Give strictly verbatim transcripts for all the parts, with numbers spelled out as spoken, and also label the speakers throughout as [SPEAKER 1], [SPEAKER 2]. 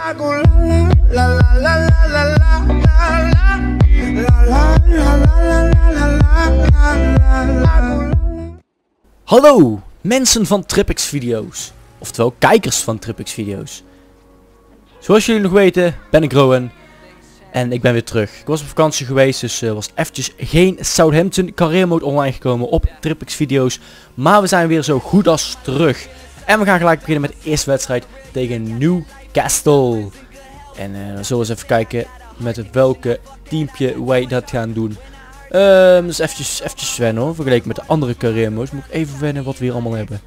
[SPEAKER 1] Hallo mensen van Tripix video's, oftewel kijkers van Tripix video's. Zoals jullie nog weten ben ik Rowan en ik ben weer terug. Ik was op vakantie geweest, dus uh, was eventjes geen Southampton career mode online gekomen op Tripix video's. Maar we zijn weer zo goed als terug. En we gaan gelijk beginnen met de eerste wedstrijd tegen Newcastle. En uh, dan zullen we eens even kijken met welke teampje wij dat gaan doen. Um, dus eventjes, eventjes wennen hoor, vergeleken met de andere career modes. Moet ik even wennen wat we hier allemaal hebben.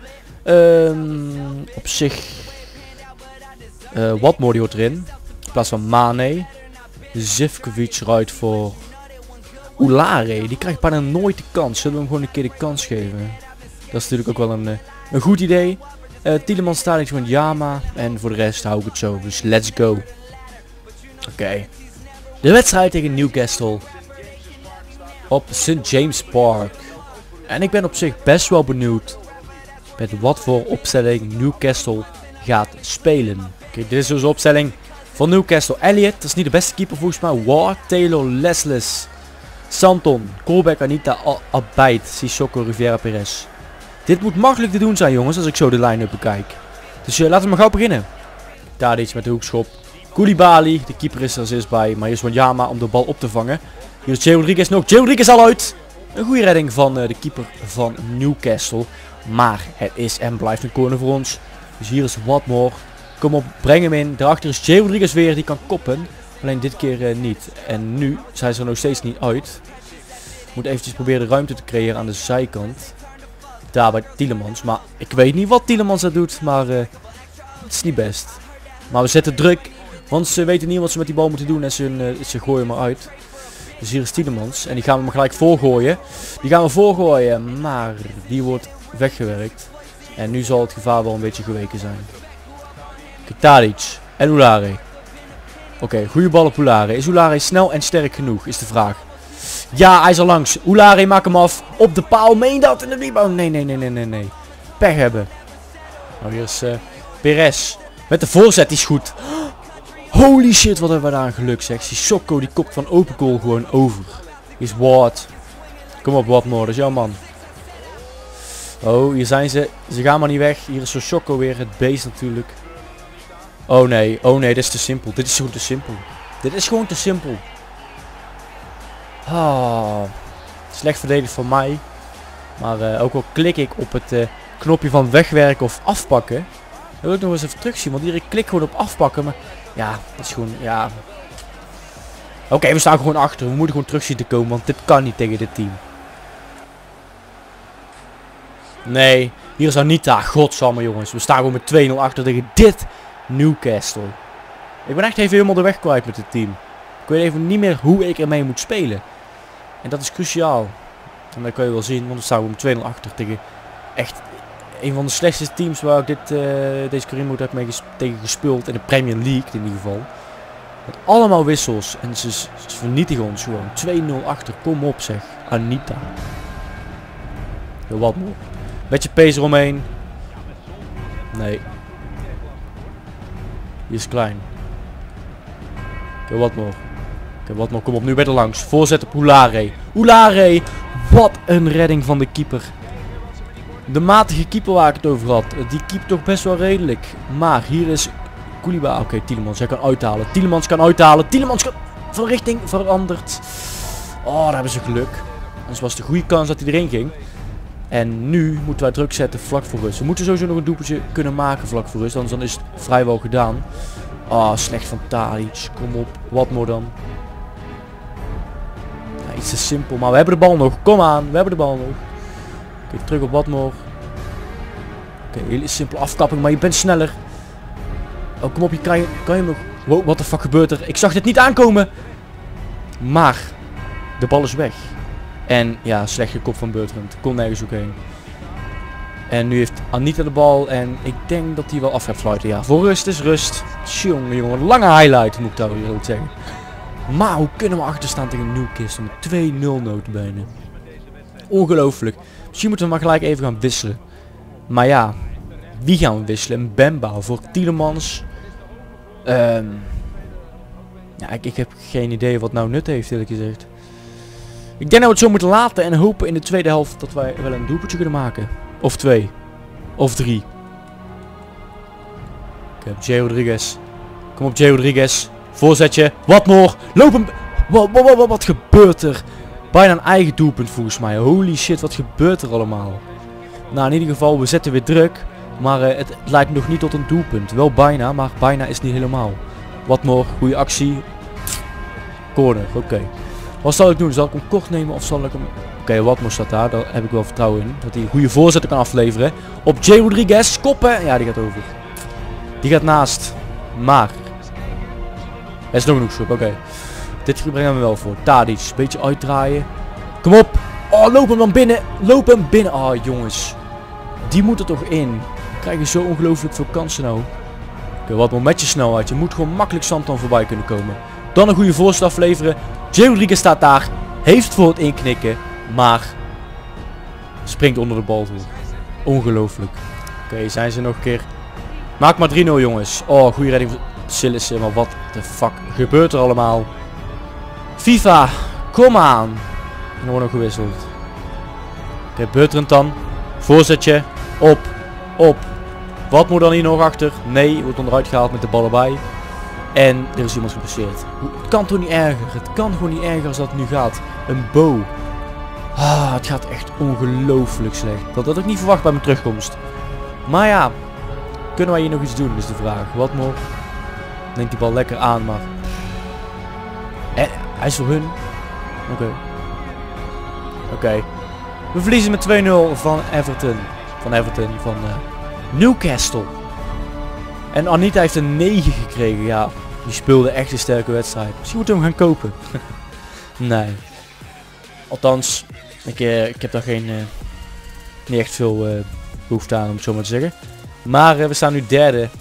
[SPEAKER 1] Um, op zich, uh, Watmore die hoort erin. In plaats van Mane. Zivkovic rijdt voor Oulare. Die krijgt bijna nooit de kans. Zullen we hem gewoon een keer de kans geven? Dat is natuurlijk ook wel een, een goed idee. Uh, Tielemans staat gewoon Yama. En voor de rest hou ik het zo. Dus let's go. Oké. Okay. De wedstrijd tegen Newcastle. Op Saint James Park. En ik ben op zich best wel benieuwd met wat voor opstelling Newcastle gaat spelen. Kijk, dit is dus de opstelling van Newcastle. Elliot, dat is niet de beste keeper volgens mij. Ward, Taylor, Lesles, Santon, Colbeck, Anita, Abait, Sissoko, Riviera, Perez. Dit moet makkelijk te doen zijn jongens als ik zo de line-up bekijk. Dus uh, laten we maar gauw beginnen. Daar iets met de hoekschop. Koulibaly, de keeper is er als eerst bij. Maar hier is Wanyama om de bal op te vangen. Hier is Jay Rodriguez nog. Jay Rodriguez al uit. Een goede redding van uh, de keeper van Newcastle. Maar het is en blijft een corner voor ons. Dus hier is Watmore. Kom op, breng hem in. Daarachter is Jay Rodriguez weer. Die kan koppen. Alleen dit keer uh, niet. En nu zijn ze er nog steeds niet uit. Moet eventjes proberen de ruimte te creëren aan de zijkant. Daar bij Tielemans. Maar ik weet niet wat Tielemans dat doet. Maar uh, het is niet best. Maar we zetten druk. Want ze weten niet wat ze met die bal moeten doen. En ze, uh, ze gooien maar uit. Dus hier is Tielemans. En die gaan we maar gelijk voorgooien. Die gaan we voorgooien. Maar die wordt weggewerkt. En nu zal het gevaar wel een beetje geweken zijn. Tadic. En Oulare. Oké, okay, goede bal op Oulare. Is Oulare snel en sterk genoeg? Is de vraag. Ja, hij is al langs. Oulare, maak hem af. Op de paal. Meen dat in de rebound. Nee, nee, nee, nee, nee, nee. Pech hebben. Nou, hier is uh, Perez. Met de voorzet, die is goed. Holy shit, wat hebben we daar aan geluk zeg. Sissoko die kopt van open goal gewoon over. Hier is Ward. Kom op Watmore, dat is jouw man. Oh, hier zijn ze. Ze gaan maar niet weg. Hier is Sissoko weer, het beest natuurlijk. Oh nee, oh nee, dit is te simpel. Dit is gewoon te simpel. Dit is gewoon te simpel. Ah, slecht verdedigd van mij. Maar uh, ook al klik ik op het uh, knopje van wegwerken of afpakken. Dan wil ik nog eens even terugzien. Want hier ik klik gewoon op afpakken. Maar ja, dat is gewoon, ja. Oké, okay, we staan gewoon achter. We moeten gewoon terug zien te komen. Want dit kan niet tegen dit team. Nee, hier is Anita. Godsamme jongens. We staan gewoon met twee nul achter tegen dit Newcastle. Ik ben echt even helemaal de weg kwijt met dit team. Ik weet even niet meer hoe ik ermee moet spelen. En dat is cruciaal. En dat kan je wel zien. Want we staan gewoon met twee nul achter tegen echt een van de slechtste teams waar ik dit, uh, deze career mode heb mee ges tegen gespeeld. In de Premier League in ieder geval. Met allemaal wissels. En ze, ze vernietigen ons gewoon. twee nul achter. Kom op zeg. Anita. Wat nog. Beetje pace eromheen. Nee. Die is klein. Oké, wat nog. Oké, wat nog. Kom op, nu bij de langs. Voorzet op Oulare. Oulare. Wat een redding van de keeper. De matige keeper waar ik het over had. Die keept toch best wel redelijk. Maar hier is Koulibaly. Oké, okay, Tielemans. Hij kan uithalen. Tielemans kan uithalen. Tielemans kan van richting veranderd. Oh, daar hebben ze geluk. Anders was het een goede kans dat hij erin ging. En nu moeten wij druk zetten vlak voor rust. We moeten sowieso nog een doelpuntje kunnen maken vlak voor rust. Anders dan is het vrijwel gedaan. Ah, oh, slecht van Tadic. Kom op. Watmore dan. Ja, iets te simpel. Maar we hebben de bal nog. Kom aan. We hebben de bal nog. Oké, okay, terug op Watmore. Oké, okay, hele simpele afkapping. Maar je bent sneller. Oh, kom op. Je kan je, kan je hem nog... Wow, wat de fuck gebeurt er? Ik zag dit niet aankomen. Maar de bal is weg. En ja, slecht gekop van Bertrand. Kon nergens ook heen. En nu heeft Anita de bal. En ik denk dat hij wel af gaat fluiten. Ja, voor rust is rust. Jongen, jongen. Lange highlight moet ik daar weer zeggen. Maar hoe kunnen we achterstaan tegen Newcastle met twee nul notabene? Ongelooflijk. Misschien moeten we maar gelijk even gaan wisselen. Maar ja, wie gaan we wisselen? Bemba voor Tielemans. Um, ja, ik, ik heb geen idee wat nou nut heeft, eerlijk gezegd. Ik denk dat we het zo moeten laten en hopen in de tweede helft dat wij wel een doelpuntje kunnen maken. Of twee. Of drie. Oké, Jay Rodriguez. Kom op, Jay Rodriguez. Voorzetje. Wat nog? Loop hem. Wat, wat, wat, wat gebeurt er? Bijna een eigen doelpunt volgens mij. Holy shit, wat gebeurt er allemaal? Nou, in ieder geval, we zetten weer druk. Maar uh, het, het lijkt nog niet tot een doelpunt. Wel bijna, maar bijna is het niet helemaal. Wat nog? Goede actie. Corner, oké. Okay. Wat zal ik doen? Zal ik hem kort nemen of zal ik hem... Oké, okay, Watmore staat daar. Daar heb ik wel vertrouwen in. Dat hij een goede voorzetten kan afleveren. Op Jay Rodriguez. Koppen. Ja, die gaat over. Die gaat naast. Maar. Er is nog een hoekschop. Oké. Okay. Dit brengen we wel voor. Tadic. Beetje uitdraaien. Kom op. Oh, loop hem dan binnen. Loop hem binnen. Oh, jongens. Die moet er toch in. We krijgen zo ongelooflijk veel kansen nou. Oké, okay, Watmore met je snelheid. Je moet gewoon makkelijk Santon voorbij kunnen komen. Dan een goede voorzet afleveren. Jay Rodriguez staat daar. Heeft voor het inknikken. Maar. Springt onder de bal door. Ongelooflijk. Oké, okay, zijn ze nog een keer. Maak maar drie nul, jongens. Oh, goede redding voor Sillissen. Maar wat de fuck gebeurt er allemaal? FIFA. Kom aan. En er wordt nog gewisseld. Oké, okay, Bertrand dan. Voorzetje. Op. Op. Wat moet dan hier nog achter? Nee, wordt onderuit gehaald met de bal erbij. En er is iemand gepasseerd. Het kan toch niet erger? Het kan gewoon niet erger als dat nu gaat. Een bow. Ah, het gaat echt ongelooflijk slecht. Dat had ik niet verwacht bij mijn terugkomst. Maar ja. Kunnen wij hier nog iets doen, is de vraag. Wat nog? Neemt die bal lekker aan, maar... Eh, hij is voor hun. Oké. Okay. Oké. Okay. We verliezen met twee nul van Everton. Van Everton, van uh, Newcastle. En Anita heeft een negen gekregen, ja. Die speelde echt een sterke wedstrijd. Misschien moeten we hem gaan kopen. Nee. Althans, ik, uh, ik heb daar geen... Uh, niet echt veel uh, behoefte aan, om het zo maar te zeggen. Maar uh, we staan nu derde.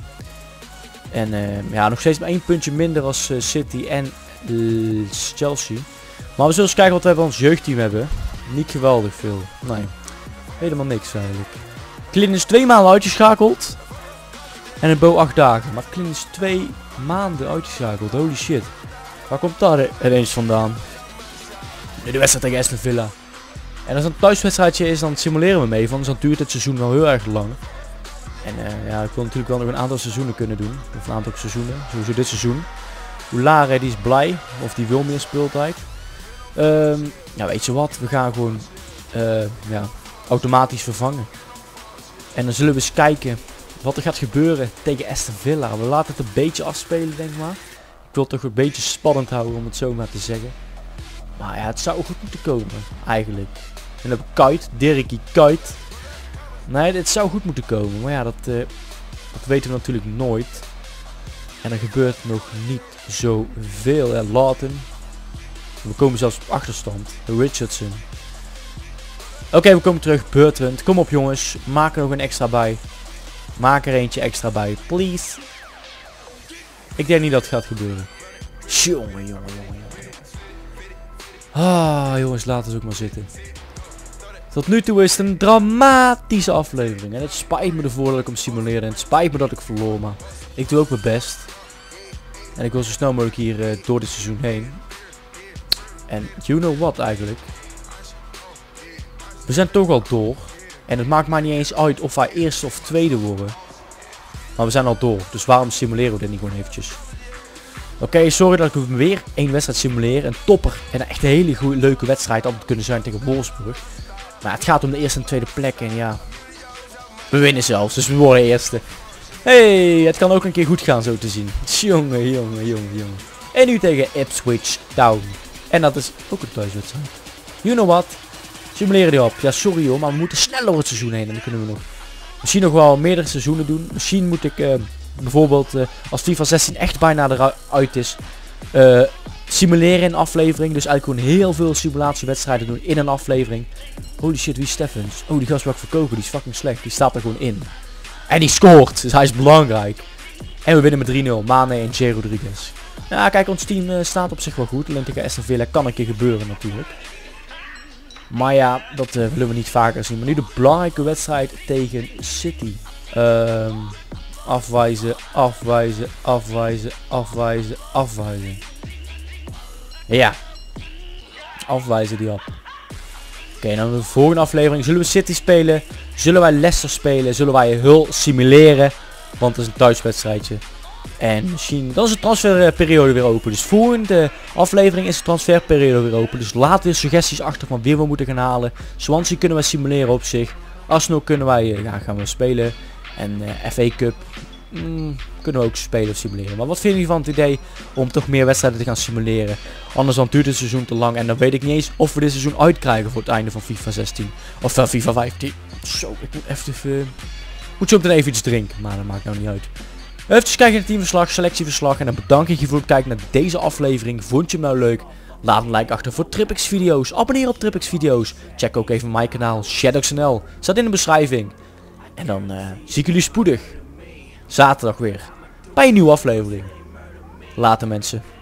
[SPEAKER 1] En uh, ja, nog steeds maar één puntje minder als uh, City en uh, Chelsea. Maar we zullen eens kijken wat wij bij ons jeugdteam hebben. Niet geweldig veel. Nee. Helemaal niks eigenlijk. Clint is twee maanden uitgeschakeld. En een Bo acht dagen. Maar Clint is twee maanden uitgeschakeld. Holy shit. Waar komt daar ineens vandaan? Nu de wedstrijd tegen Aston Villa. En als het een thuiswedstrijdje is, dan simuleren we mee. Want dan duurt het seizoen wel heel erg lang. En uh, ja, ik wil natuurlijk wel nog een aantal seizoenen kunnen doen. Of een aantal seizoenen. Sowieso dit seizoen. Oulare, die is blij. Of die wil meer speeltijd. Um, ja, weet je wat? We gaan gewoon uh, ja, automatisch vervangen. En dan zullen we eens kijken wat er gaat gebeuren tegen Aston Villa. We laten het een beetje afspelen, denk maar. Ik wil het toch een beetje spannend houden, om het zo maar te zeggen. Maar ja, het zou goed moeten komen, eigenlijk. En dan heb ik Kuyt, Dirkie Kuyt. Nee, dit zou goed moeten komen. Maar ja, dat, uh, dat weten we natuurlijk nooit. En er gebeurt nog niet zoveel. Ja, Lawton. We komen zelfs op achterstand. Richardson. Oké, okay, we komen terug. Bertrand. Kom op, jongens. Maak er nog een extra bij. Maak er eentje extra bij. Please. Ik denk niet dat het gaat gebeuren. Jongen, jongen, jongen, jongen. Ah, jongens, laten we ook maar zitten. Tot nu toe is het een dramatische aflevering. En het spijt me ervoor dat ik hem simuleerde. En het spijt me dat ik verloor. Maar ik doe ook mijn best. En ik wil zo snel mogelijk hier uh, door dit seizoen heen. En you know what eigenlijk. We zijn toch al door. En het maakt mij niet eens uit of wij eerste of tweede worden. Maar we zijn al door. Dus waarom simuleren we dit niet gewoon eventjes? Oké, okay, sorry dat ik weer één wedstrijd simuleer. Een topper en een echt een hele goede, leuke wedstrijd had kunnen zijn tegen Wolfsburg. Maar het gaat om de eerste en tweede plek. En ja, we winnen zelfs. Dus we worden eerste. Hey, het kan ook een keer goed gaan zo te zien. Jongen, jongen, jongen, jongen. En nu tegen Ipswich Town. En dat is ook een thuiswedstrijd. You know what? Simuleren die op. Ja, sorry hoor, maar we moeten sneller door het seizoen heen. En dan kunnen we nog misschien nog wel meerdere seizoenen doen. Misschien moet ik uh, bijvoorbeeld uh, als FIFA zestien echt bijna eruit is. Uh, simuleren in een aflevering. Dus eigenlijk gewoon heel veel simulatiewedstrijden doen in een aflevering. Holy shit, wie is Steffens? Oh, die gast wil ik verkopen. Die is fucking slecht. Die staat er gewoon in. En die scoort. Dus hij is belangrijk. En we winnen met drie nul. Mane en Jay Rodriguez. Ja, kijk, ons team uh, staat op zich wel goed. Alleen tegen Aston Villa kan een keer gebeuren natuurlijk. Maar ja, dat uh, willen we niet vaker zien. Maar nu de belangrijke wedstrijd tegen City. Um, Afwijzen, afwijzen, afwijzen, afwijzen, afwijzen. Ja. Afwijzen die op. Oké, okay, dan de volgende aflevering. Zullen we City spelen? Zullen wij Leicester spelen? Zullen wij Hull simuleren? Want het is een thuiswedstrijdje. En misschien, dan is de transferperiode weer open. Dus volgende aflevering is de transferperiode weer open. Dus laat weer suggesties achter van wie we moeten gaan halen. Swansea kunnen we simuleren op zich. Arsenal kunnen wij, ja, gaan we spelen. En uh, F A Cup mm, kunnen we ook spelen of simuleren. Maar wat vinden jullie van het idee om toch meer wedstrijden te gaan simuleren? Anders dan duurt het seizoen te lang. En dan weet ik niet eens of we dit seizoen uitkrijgen voor het einde van FIFA zestien. Of van FIFA vijftien. Zo, ik moet even... Uh, moet zo meteen even iets drinken. Maar dat maakt nou niet uit. Even kijken naar het teamverslag, selectieverslag. En dan bedank ik je voor het kijken naar deze aflevering. Vond je hem nou leuk? Laat een like achter voor Tripix video's. Abonneer op Tripix video's. Check ook even mijn kanaal ShadowXNL. Staat in de beschrijving. En dan uh, zie ik jullie spoedig. Zaterdag weer. Bij een nieuwe aflevering. Later mensen.